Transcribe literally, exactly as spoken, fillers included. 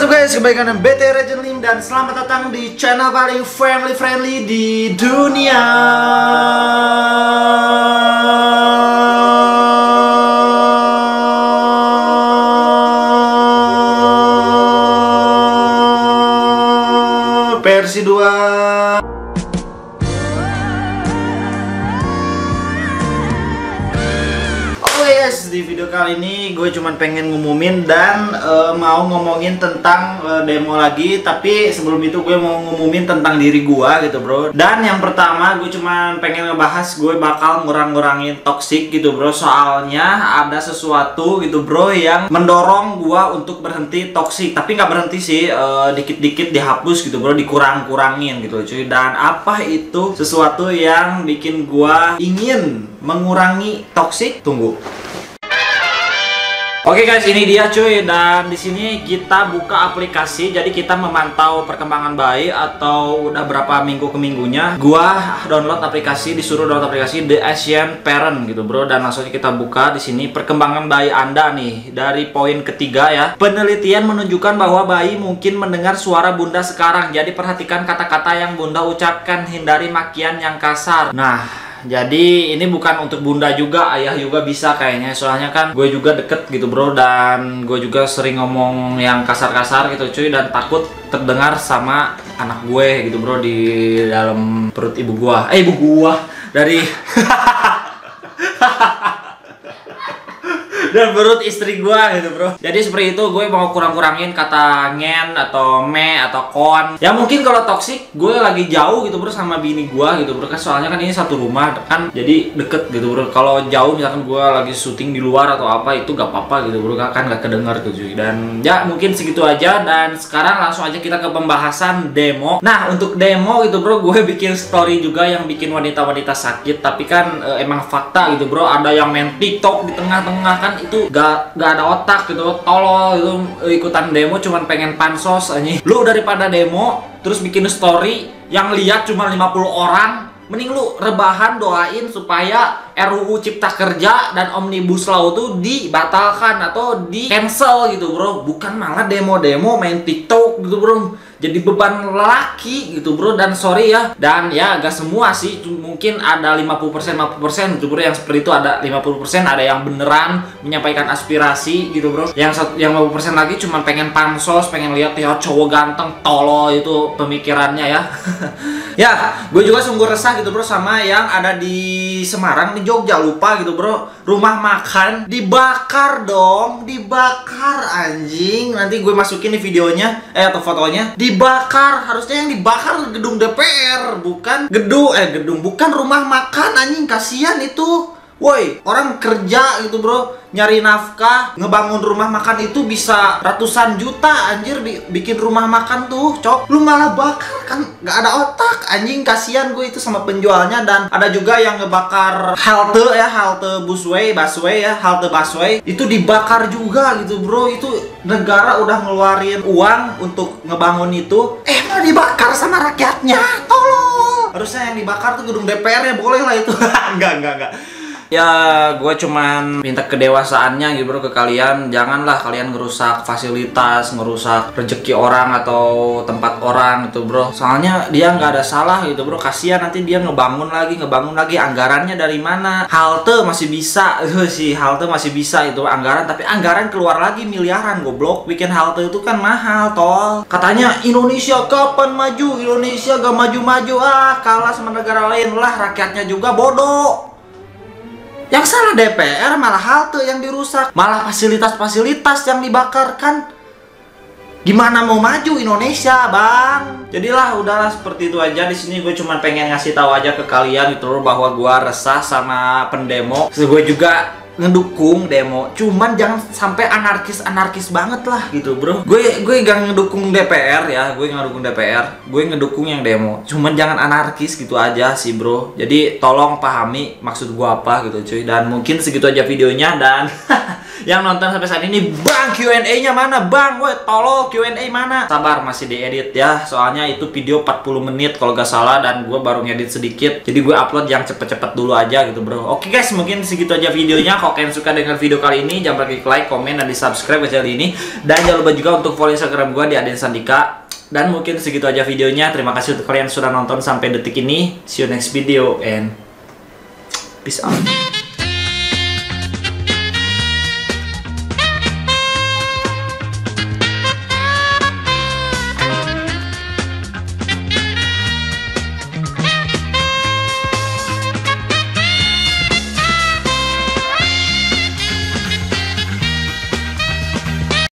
What's up guys, kembali dengan B T Legend Lim dan selamat datang di channel paling friendly-friendly di dunia. Versi dua. Di video kali ini gue cuman pengen ngumumin dan uh, mau ngomongin tentang uh, demo lagi. Tapi sebelum itu gue mau ngumumin tentang diri gue gitu bro. Dan yang pertama gue cuman pengen ngebahas gue bakal ngurang-ngurangin toxic gitu bro. Soalnya ada sesuatu gitu bro yang mendorong gue untuk berhenti toxic. Tapi nggak berhenti sih, dikit-dikit uh, dihapus gitu bro, dikurang-kurangin gitu cuy. Dan apa itu sesuatu yang bikin gue ingin mengurangi toxic? Tunggu. Oke okay guys, ini dia cuy, dan di sini kita buka aplikasi, jadi kita memantau perkembangan bayi atau udah berapa minggu ke minggunya. Gua download aplikasi, disuruh download aplikasi The Asian Parent gitu bro, dan langsung kita buka di sini perkembangan bayi Anda nih dari poin ketiga ya. Penelitian menunjukkan bahwa bayi mungkin mendengar suara bunda sekarang, jadi perhatikan kata-kata yang bunda ucapkan, hindari makian yang kasar. Nah, jadi ini bukan untuk bunda juga, ayah juga bisa kayaknya. Soalnya kan gue juga deket gitu bro, dan gue juga sering ngomong yang kasar-kasar gitu cuy, dan takut terdengar sama anak gue gitu bro di dalam perut ibu gua. Eh ibu gua dari dan perut istri gua gitu bro. Jadi seperti itu, gue mau kurang-kurangin kata ngen atau me atau kon. Ya mungkin kalau toxic gue lagi jauh gitu bro sama bini gua gitu bro, kan soalnya kan ini satu rumah kan, jadi deket gitu bro. Kalau jauh misalkan gue lagi syuting di luar atau apa, itu gak apa-apa gitu bro, kan gak kedengar tuh cuy. Dan ya mungkin segitu aja, dan sekarang langsung aja kita ke pembahasan demo. Nah untuk demo gitu bro, gue bikin story juga yang bikin wanita-wanita sakit. Tapi kan e, emang fakta gitu bro, ada yang main TikTok di tengah-tengah kan, itu gak, gak ada otak gitu, tolol itu ikutan demo cuman pengen pansos aja. Lu daripada demo terus bikin story yang lihat cuma lima puluh orang, mending lu rebahan doain supaya R U U Cipta Kerja dan Omnibus Law tuh dibatalkan atau di cancel gitu bro. Bukan malah demo-demo main TikTok gitu bro, jadi beban lelaki gitu bro. Dan sorry ya, dan ya gak semua sih, mungkin ada lima puluh persen lima puluh persen gitu bro yang seperti itu. Ada lima puluh persen ada yang beneran menyampaikan aspirasi gitu bro. Yang yang lima puluh persen lagi cuma pengen pansos, pengen lihat ya cowok ganteng tolol, itu pemikirannya ya. Ya, gue juga sungguh resah gitu bro sama yang ada di Semarang, di Jogja lupa gitu bro. Rumah makan dibakar dong, dibakar anjing. Nanti gue masukin nih videonya, eh atau fotonya. Dibakar, harusnya yang dibakar gedung D P R, bukan gedung, eh gedung, bukan rumah makan anjing, kasihan itu. Woi, orang kerja gitu bro, nyari nafkah, ngebangun rumah makan itu bisa ratusan juta anjir, bikin rumah makan tuh, cok. Lu malah bakar, kan gak ada otak anjing, kasihan gue itu sama penjualnya. Dan ada juga yang ngebakar halte ya, halte busway, busway ya, halte busway, itu dibakar juga gitu bro. Itu negara udah ngeluarin uang untuk ngebangun itu, eh mau dibakar sama rakyatnya, tolong. Harusnya yang dibakar tuh gedung D P R ya, boleh lah itu. Enggak, enggak, enggak. Ya gue cuman minta kedewasaannya gitu bro ke kalian. Janganlah kalian ngerusak fasilitas, ngerusak rezeki orang atau tempat orang gitu bro. Soalnya dia nggak ada salah gitu bro, kasihan nanti dia ngebangun lagi, ngebangun lagi. Anggarannya dari mana? Halte masih bisa sih, halte masih bisa itu anggaran. Tapi anggaran keluar lagi miliaran goblok. Bikin halte itu kan mahal tol. Katanya Indonesia kapan maju? Indonesia gak maju-maju, ah kalah sama negara lain lah, rakyatnya juga bodoh. Yang salah D P R, malah halte yang dirusak, malah fasilitas-fasilitas yang dibakar kan. Gimana mau maju Indonesia, Bang? Jadilah udahlah seperti itu aja. Di sini gue cuma pengen ngasih tahu aja ke kalian gitu loh, bahwa gue resah sama pendemo. Terus gue juga ngedukung demo, cuman jangan sampai anarkis-anarkis banget lah gitu bro. Gue gue gak ngedukung D P R ya, gue gak ngedukung D P R, gue ngedukung yang demo. Cuman jangan anarkis gitu aja sih bro. Jadi tolong pahami maksud gue apa gitu cuy. Dan mungkin segitu aja videonya. Dan yang nonton sampai saat ini, bang Q and A nya mana bang? Woi tolong Q and A mana? Sabar, masih diedit ya, soalnya itu video empat puluh menit kalau gak salah, dan gue baru ngedit sedikit. Jadi gue upload yang cepet-cepet dulu aja gitu bro. Oke guys, mungkin segitu aja videonya. Kalau kalian suka dengan video kali ini, jangan lupa klik like, komen, dan di subscribe ke channel ini. Dan jangan lupa juga untuk follow Instagram gue di Aden Sandika. Dan mungkin segitu aja videonya. Terima kasih untuk kalian sudah nonton sampai detik ini. See you next video and peace out.